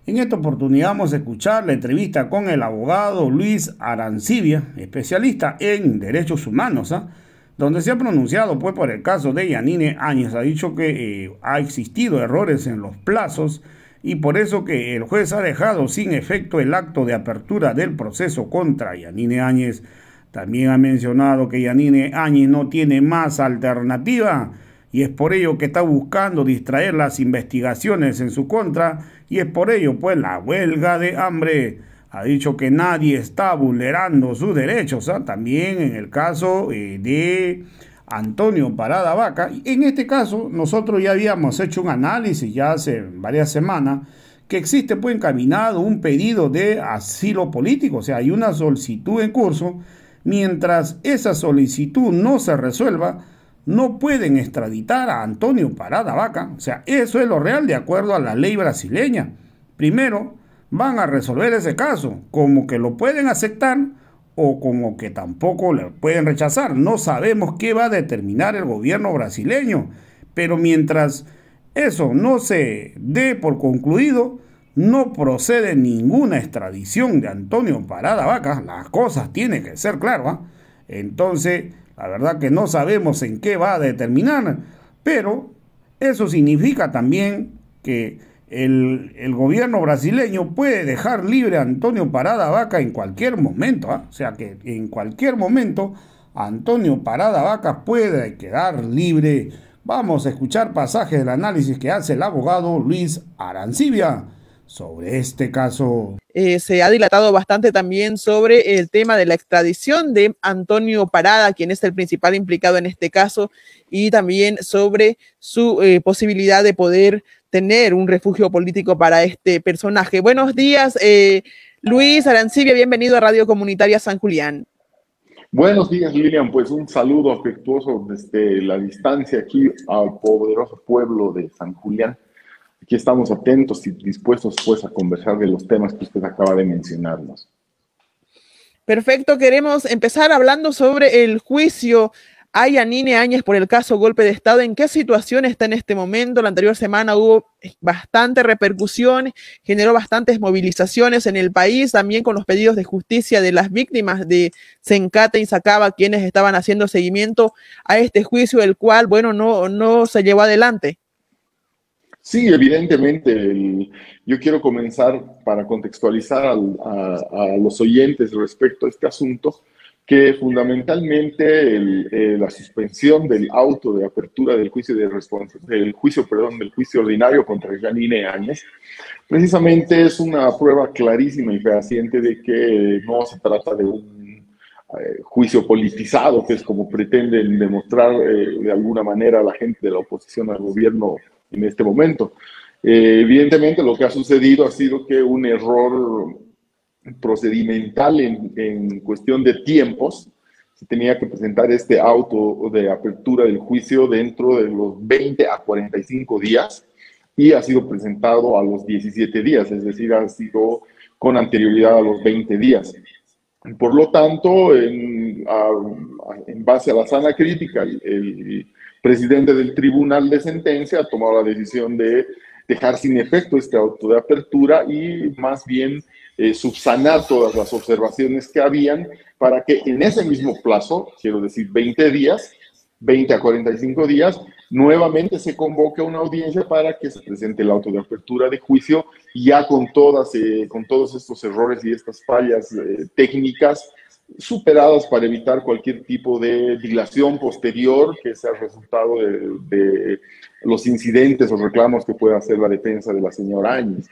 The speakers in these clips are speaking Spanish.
En esta oportunidad vamos a escuchar la entrevista con el abogado Luis Arancibia, especialista en derechos humanos, donde se ha pronunciado pues, por el caso de Yanine Áñez. Ha dicho que ha existido errores en los plazos y por eso que el juez ha dejado sin efecto el acto de apertura del proceso contra Yanine Áñez. También ha mencionado que Yanine Áñez no tiene más alternativa y es por ello que está buscando distraer las investigaciones en su contra y es por ello pues la huelga de hambre. Ha dicho que nadie está vulnerando sus derechos, también en el caso de Antonio Parada Vaca. En este caso nosotros ya habíamos hecho un análisis ya hace varias semanas que existe pues encaminado un pedido de asilo político, o sea, hay una solicitud en curso. Mientras esa solicitud no se resuelva, no pueden extraditar a Antonio Parada Vaca. O sea, eso es lo real de acuerdo a la ley brasileña. Primero, van a resolver ese caso, como que lo pueden aceptar o como que tampoco lo pueden rechazar. No sabemos qué va a determinar el gobierno brasileño, pero mientras eso no se dé por concluido, no procede ninguna extradición de Antonio Parada Vaca. Las cosas tienen que ser claras, Entonces, la verdad que no sabemos en qué va a determinar, pero eso significa también que el gobierno brasileño puede dejar libre a Antonio Parada Vaca en cualquier momento, O sea que en cualquier momento Antonio Parada Vaca puede quedar libre. Vamos a escuchar pasajes del análisis que hace el abogado Luis Arancibia sobre este caso. Se ha dilatado bastante también sobre el tema de la extradición de Antonio Parada, quien es el principal implicado en este caso, y también sobre su posibilidad de poder tener un refugio político para este personaje. Buenos días, Luis Arancibia, bienvenido a Radio Comunitaria San Julián. Buenos días, Lilian. Pues un saludo afectuoso desde la distancia aquí al poderoso pueblo de San Julián. Aquí estamos atentos y dispuestos pues a conversar de los temas que usted acaba de mencionarnos. Perfecto, queremos empezar hablando sobre el juicio a Yanine Áñez por el caso golpe de Estado. ¿En qué situación está en este momento? La anterior semana hubo bastante repercusión, generó bastantes movilizaciones en el país, también con los pedidos de justicia de las víctimas de Sencate y Sacaba, quienes estaban haciendo seguimiento a este juicio, el cual, bueno, no se llevó adelante. Sí, evidentemente. Yo quiero comenzar para contextualizar a los oyentes respecto a este asunto, que fundamentalmente la suspensión del auto de apertura del juicio del juicio ordinario contra Yanine Áñez, precisamente es una prueba clarísima y fehaciente de que no se trata de un juicio politizado, que es como pretenden demostrar de alguna manera la gente de la oposición al gobierno en este momento. Evidentemente lo que ha sucedido ha sido que un error procedimental en cuestión de tiempos, se tenía que presentar este auto de apertura del juicio dentro de los 20 a 45 días y ha sido presentado a los 17 días, es decir, ha sido con anterioridad a los 20 días. Por lo tanto, en base a la sana crítica, el presidente del Tribunal de Sentencia ha tomado la decisión de dejar sin efecto este auto de apertura y más bien subsanar todas las observaciones que habían para que en ese mismo plazo, quiero decir 20 días, 20 a 45 días, nuevamente se convoque una audiencia para que se presente el auto de apertura de juicio ya con todos estos errores y estas fallas técnicas superadas para evitar cualquier tipo de dilación posterior que sea resultado de los incidentes o reclamos que pueda hacer la defensa de la señora Áñez.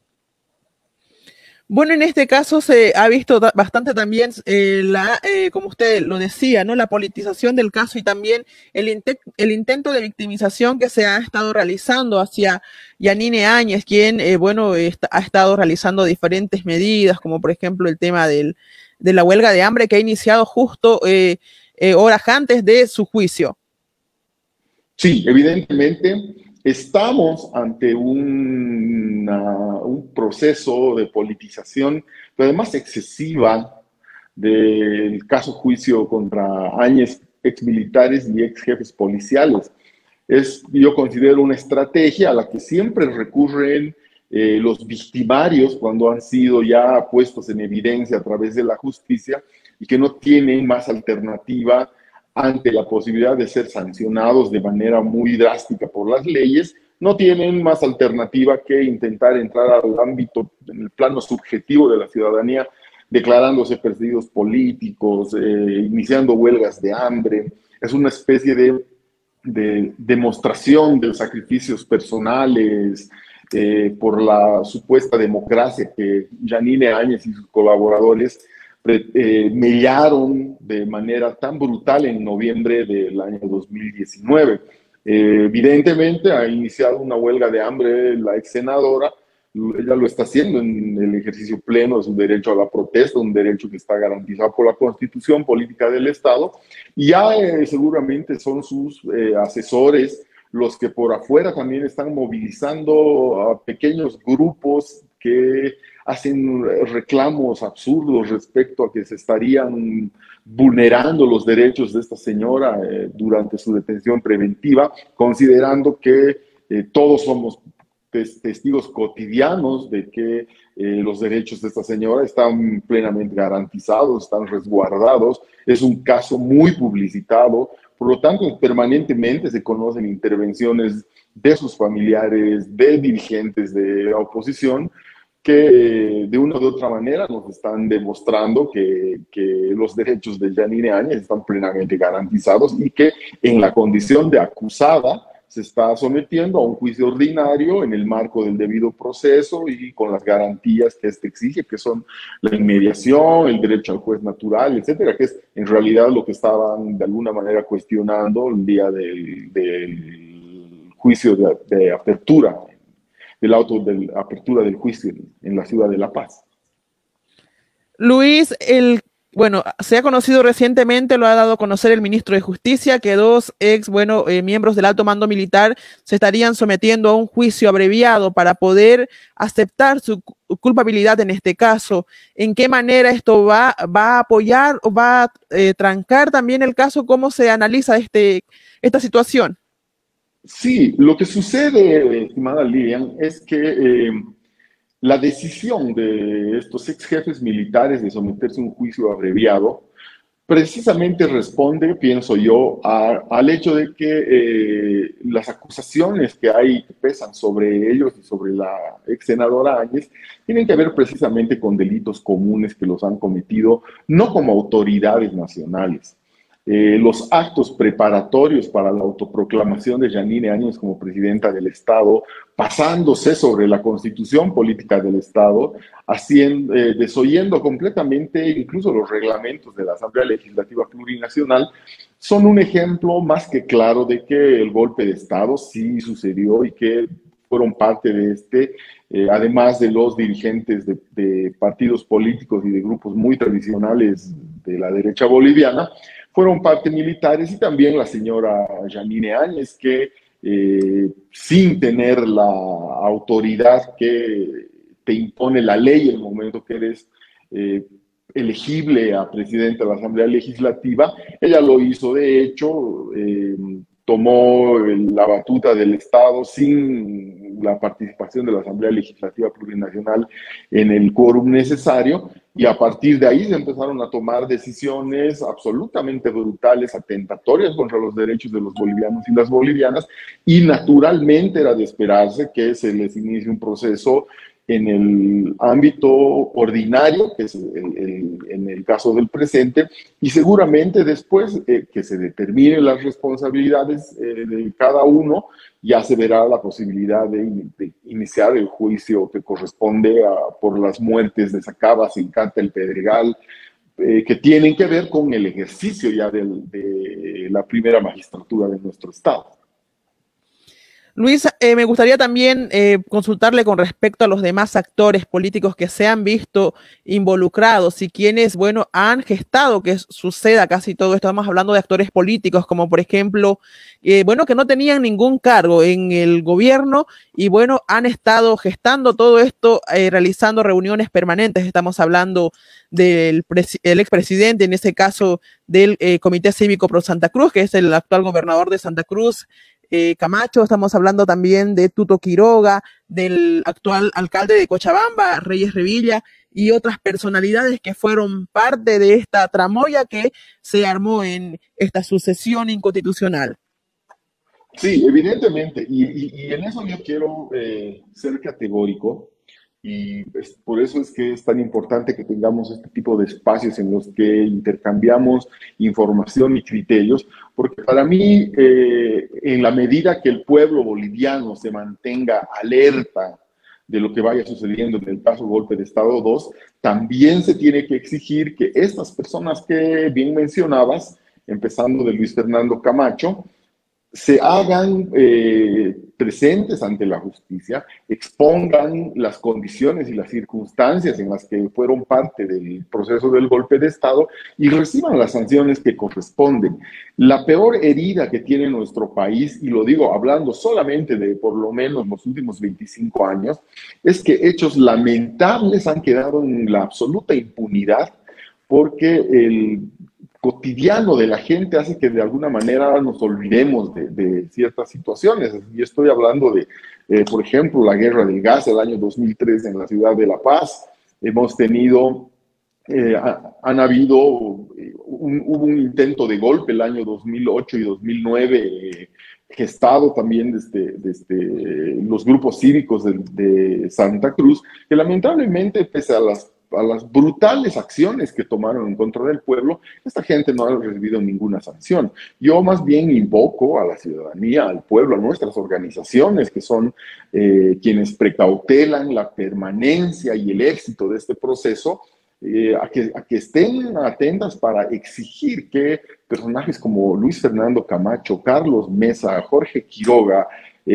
Bueno, en este caso se ha visto bastante también como usted lo decía, ¿no? La politización del caso y también el intento de victimización que se ha estado realizando hacia Yanine Áñez, quien, ha estado realizando diferentes medidas, como por ejemplo el tema de la huelga de hambre que ha iniciado justo horas antes de su juicio. Sí, evidentemente. Estamos ante un proceso de politización, pero además excesiva, del caso juicio contra Áñez, exmilitares y ex jefes policiales. Yo considero una estrategia a la que siempre recurren los victimarios cuando han sido ya puestos en evidencia a través de la justicia y que no tienen más alternativa ante la posibilidad de ser sancionados de manera muy drástica por las leyes, no tienen más alternativa que intentar entrar al ámbito, en el plano subjetivo de la ciudadanía, declarándose perseguidos políticos, iniciando huelgas de hambre. Es una especie de demostración de sacrificios personales por la supuesta democracia que Yanine Áñez y sus colaboradores mellaron de manera tan brutal en noviembre del año 2019. Evidentemente ha iniciado una huelga de hambre la ex senadora, ella lo está haciendo en el ejercicio pleno de su derecho a la protesta, un derecho que está garantizado por la Constitución Política del Estado, y ya seguramente son sus asesores los que por afuera también están movilizando a pequeños grupos que hacen reclamos absurdos respecto a que se estarían vulnerando los derechos de esta señora durante su detención preventiva, considerando que todos somos testigos cotidianos de que los derechos de esta señora están plenamente garantizados, están resguardados. Es un caso muy publicitado, por lo tanto, permanentemente se conocen intervenciones de sus familiares, de dirigentes de la oposición, que de una u otra manera nos están demostrando que los derechos de Yanine Áñez están plenamente garantizados y que en la condición de acusada se está sometiendo a un juicio ordinario en el marco del debido proceso y con las garantías que este exige, que son la inmediación, el derecho al juez natural, etcétera, que es en realidad lo que estaban de alguna manera cuestionando el día del juicio de apertura, del auto de apertura del juicio en la ciudad de La Paz. Luis, bueno, se ha conocido recientemente, lo ha dado a conocer el ministro de Justicia, que dos miembros del alto mando militar se estarían sometiendo a un juicio abreviado para poder aceptar su culpabilidad en este caso. ¿En qué manera esto va a apoyar o va a trancar también el caso? ¿Cómo se analiza esta situación? Sí, lo que sucede, estimada Lilian, es que la decisión de estos ex jefes militares de someterse a un juicio abreviado precisamente responde, pienso yo, al hecho de que las acusaciones que pesan sobre ellos y sobre la ex senadora Áñez tienen que ver precisamente con delitos comunes que los han cometido, no como autoridades nacionales. Los actos preparatorios para la autoproclamación de Yanine Áñez como presidenta del Estado, pasándose sobre la constitución política del Estado, desoyendo completamente incluso los reglamentos de la Asamblea Legislativa Plurinacional, son un ejemplo más que claro de que el golpe de Estado sí sucedió y que fueron parte de además de los dirigentes de partidos políticos y de grupos muy tradicionales de la derecha boliviana, fueron parte militares y también la señora Yanine Áñez, que sin tener la autoridad que te impone la ley en el momento que eres elegible a presidente de la Asamblea Legislativa, ella lo hizo de hecho, tomó la batuta del Estado sin la participación de la Asamblea Legislativa Plurinacional en el quórum necesario, y a partir de ahí se empezaron a tomar decisiones absolutamente brutales, atentatorias contra los derechos de los bolivianos y las bolivianas, y naturalmente era de esperarse que se les inicie un proceso en el ámbito ordinario, que es en el caso del presente, y seguramente después que se determinen las responsabilidades de cada uno, ya se verá la posibilidad de iniciar el juicio que corresponde por las muertes de Sacabas, Incanta, El Pedregal, que tienen que ver con el ejercicio ya de la primera magistratura de nuestro Estado. Luis, me gustaría también consultarle con respecto a los demás actores políticos que se han visto involucrados y quienes, bueno, han gestado que suceda casi todo esto. Estamos hablando de actores políticos como, por ejemplo, bueno, que no tenían ningún cargo en el gobierno y, bueno, han estado gestando todo esto, realizando reuniones permanentes. Estamos hablando del expresidente, en ese caso del Comité Cívico Pro Santa Cruz, que es el actual gobernador de Santa Cruz, Camacho, estamos hablando también de Tuto Quiroga, del actual alcalde de Cochabamba, Reyes Revilla, y otras personalidades que fueron parte de esta tramoya que se armó en esta sucesión inconstitucional. Sí, evidentemente, y en eso yo quiero ser categórico, y por eso es que es tan importante que tengamos este tipo de espacios en los que intercambiamos información y criterios, porque para mí, en la medida que el pueblo boliviano se mantenga alerta de lo que vaya sucediendo en el caso Golpe de Estado 2, también se tiene que exigir que estas personas que bien mencionabas, empezando de Luis Fernando Camacho, se hagan presentes ante la justicia, expongan las condiciones y las circunstancias en las que fueron parte del proceso del golpe de Estado y reciban las sanciones que corresponden. La peor herida que tiene nuestro país, y lo digo hablando solamente de por lo menos los últimos 25 años, es que hechos lamentables han quedado en la absoluta impunidad porque el cotidiano de la gente hace que de alguna manera nos olvidemos de ciertas situaciones. Y estoy hablando de, por ejemplo, la guerra del gas del año 2003 en la ciudad de La Paz. Hemos tenido, han habido, hubo un intento de golpe el año 2008 y 2009, gestado también desde los grupos cívicos de Santa Cruz, que lamentablemente, pese a las brutales acciones que tomaron en contra del pueblo, esta gente no ha recibido ninguna sanción. Yo más bien invoco a la ciudadanía, al pueblo, a nuestras organizaciones, que son quienes precautelan la permanencia y el éxito de este proceso, a que estén atentas para exigir que personajes como Luis Fernando Camacho, Carlos Mesa, Jorge Quiroga,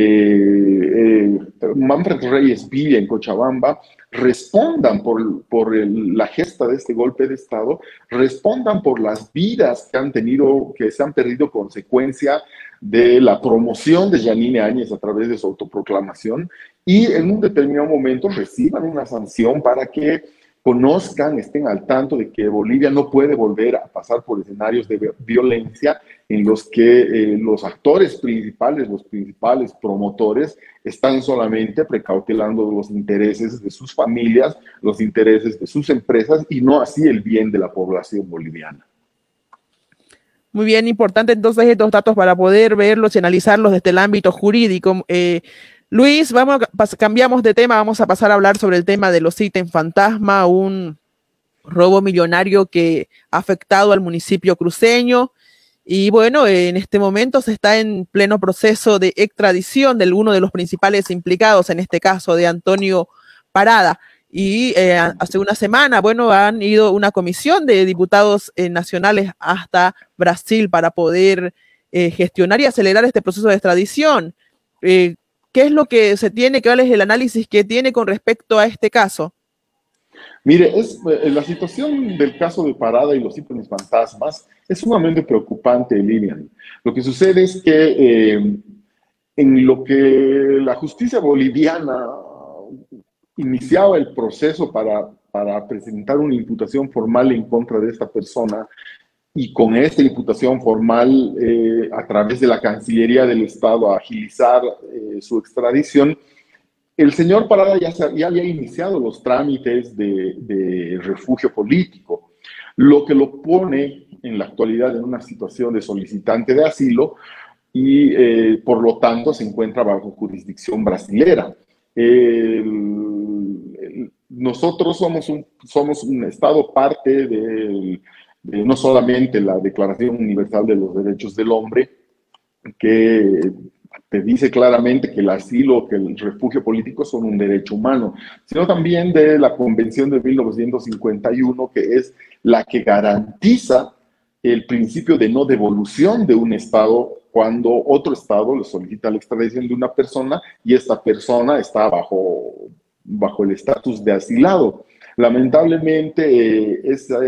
Manfred Reyes Villa en Cochabamba, respondan por la gesta de este golpe de Estado, respondan por las vidas que han tenido, que se han perdido consecuencia de la promoción de Yanine Áñez a través de su autoproclamación y en un determinado momento reciban una sanción para que conozcan, estén al tanto de que Bolivia no puede volver a pasar por escenarios de violencia en los que los actores principales, los principales promotores, están solamente precautelando los intereses de sus familias, los intereses de sus empresas y no así el bien de la población boliviana. Muy bien, importante entonces estos datos para poder verlos y analizarlos desde el ámbito jurídico. Luis, cambiamos de tema, vamos a pasar a hablar sobre el tema de los ítems fantasma, un robo millonario que ha afectado al municipio cruceño. Y bueno, en este momento se está en pleno proceso de extradición de uno de los principales implicados, en este caso de Antonio Parada. Y hace una semana, bueno, han ido una comisión de diputados nacionales hasta Brasil para poder gestionar y acelerar este proceso de extradición. ¿Qué es lo que se tiene, cuál es el análisis que tiene con respecto a este caso? Mire, la situación del caso de Parada y los ítems fantasmas es sumamente preocupante, Lilian. Lo que sucede es que en lo que la justicia boliviana iniciaba el proceso para presentar una imputación formal en contra de esta persona, y con esta imputación formal a través de la Cancillería del Estado a agilizar su extradición, el señor Parada ya había iniciado los trámites de refugio político, lo que lo pone en la actualidad en una situación de solicitante de asilo y por lo tanto se encuentra bajo jurisdicción brasilera. Nosotros somos un Estado parte de no solamente la Declaración Universal de los Derechos del Hombre, que te dice claramente que el asilo, que el refugio político son un derecho humano, sino también de la Convención de 1951, que es la que garantiza el principio de no devolución de un Estado cuando otro Estado le solicita la extradición de una persona y esta persona está bajo el estatus de asilado. Lamentablemente,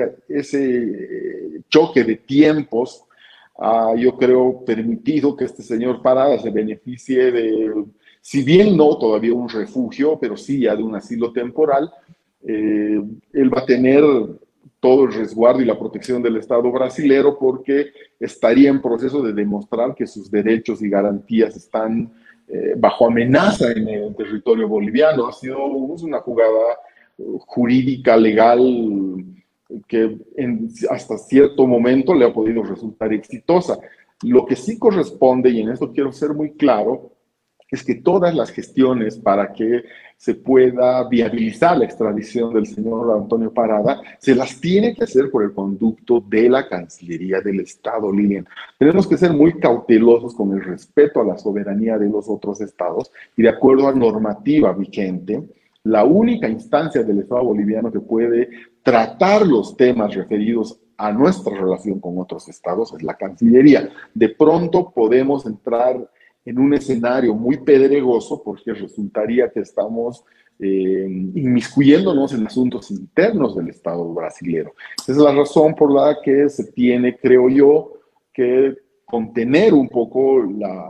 ese choque de tiempos yo creo, permitido que este señor Parada se beneficie de, si bien no todavía un refugio, pero sí ya de un asilo temporal. Él va a tener todo el resguardo y la protección del Estado brasilero, porque estaría en proceso de demostrar que sus derechos y garantías están bajo amenaza en el territorio boliviano. Ha sido una jugada jurídica, legal, que hasta cierto momento le ha podido resultar exitosa. Lo que sí corresponde, y en esto quiero ser muy claro, es que todas las gestiones para que se pueda viabilizar la extradición del señor Antonio Parada se las tiene que hacer por el conducto de la Cancillería del Estado, Lilian. Tenemos que ser muy cautelosos con el respeto a la soberanía de los otros estados y de acuerdo a normativa vigente, la única instancia del Estado boliviano que puede tratar los temas referidos a nuestra relación con otros estados es la Cancillería. De pronto podemos entrar en un escenario muy pedregoso porque resultaría que estamos inmiscuyéndonos en asuntos internos del Estado brasilero. Esa es la razón por la que se tiene, creo yo, que contener un poco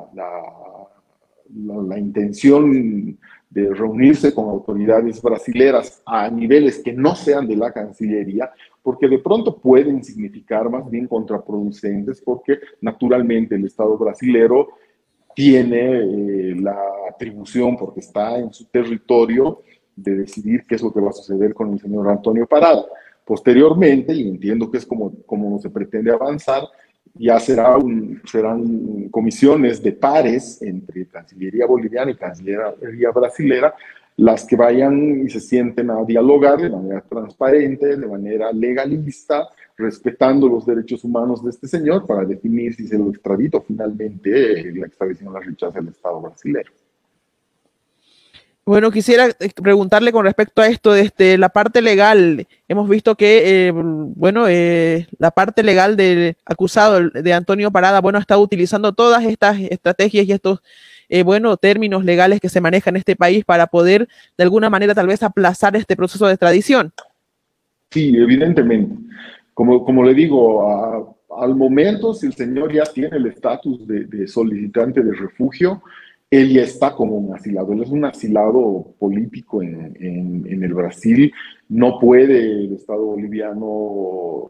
la intención de reunirse con autoridades brasileras a niveles que no sean de la Cancillería, porque de pronto pueden significar más bien contraproducentes, porque naturalmente el Estado brasilero tiene la atribución, porque está en su territorio, de decidir qué es lo que va a suceder con el señor Antonio Parada. Posteriormente, y entiendo que es como se pretende avanzar, ya serán comisiones de pares entre Cancillería boliviana y Cancillería brasilera las que vayan y se sienten a dialogar de manera transparente, de manera legalista, respetando los derechos humanos de este señor para definir si se lo extradita o finalmente la extradición la rechaza el Estado brasileño. Bueno, quisiera preguntarle con respecto a esto, desde la parte legal. Hemos visto que, la parte legal del acusado, de Antonio Parada, ha estado utilizando todas estas estrategias y estos, términos legales que se manejan en este país para poder, de alguna manera, tal vez aplazar este proceso de extradición. Sí, evidentemente. Como le digo, al momento, si el señor ya tiene el estatus de solicitante de refugio, él ya está como un asilado. Él es un asilado político en el Brasil. No puede el Estado boliviano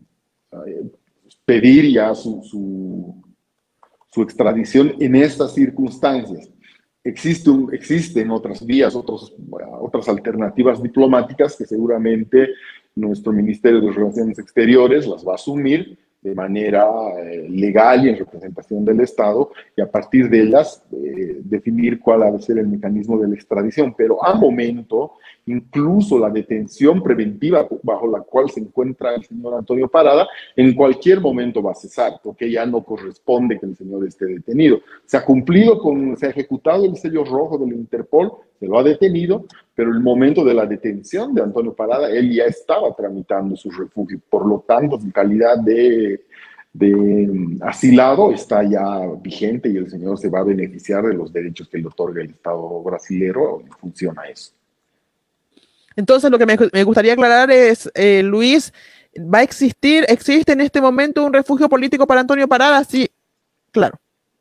pedir ya su extradición en estas circunstancias. Existen otras vías, otras alternativas diplomáticas que seguramente nuestro Ministerio de Relaciones Exteriores las va a asumir de manera legal y en representación del Estado, y a partir de ellas definir cuál ha de ser el mecanismo de la extradición. Pero a momento, incluso la detención preventiva bajo la cual se encuentra el señor Antonio Parada, en cualquier momento va a cesar, porque ya no corresponde que el señor esté detenido. Se ha ejecutado el sello rojo del Interpol, se lo ha detenido, pero el momento de la detención de Antonio Parada, él ya estaba tramitando su refugio. Por lo tanto, su calidad de asilado está ya vigente y el señor se va a beneficiar de los derechos que le otorga el Estado brasilero en función a eso. Entonces, lo que me gustaría aclarar es, Luis, ¿existe en este momento un refugio político para Antonio Parada? Sí, claro.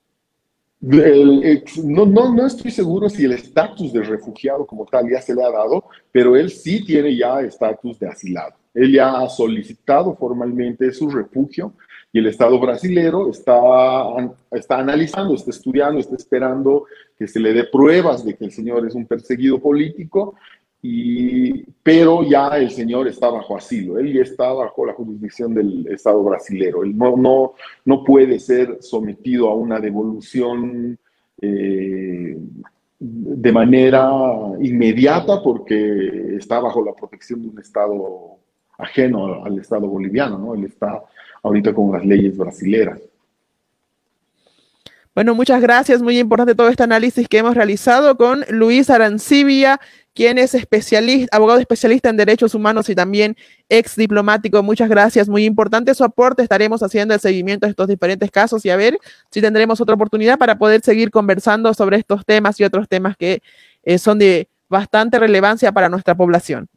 No estoy seguro si el estatus de refugiado como tal ya se le ha dado, pero él sí tiene ya estatus de asilado. Él ya ha solicitado formalmente su refugio y el Estado brasilero está analizando, está estudiando, está esperando que se le dé pruebas de que el señor es un perseguido político, pero ya el señor está bajo asilo, él ya está bajo la jurisdicción del Estado brasilero. Él no puede ser sometido a una devolución de manera inmediata porque está bajo la protección de un Estado ajeno al Estado boliviano, ¿no? Él está ahorita con las leyes brasileras. Bueno, muchas gracias. Muy importante todo este análisis que hemos realizado con Luis Arancibia, quien es abogado especialista en derechos humanos y también ex diplomático. Muchas gracias. Muy importante su aporte. Estaremos haciendo el seguimiento de estos diferentes casos y a ver si tendremos otra oportunidad para poder seguir conversando sobre estos temas y otros temas que son de bastante relevancia para nuestra población.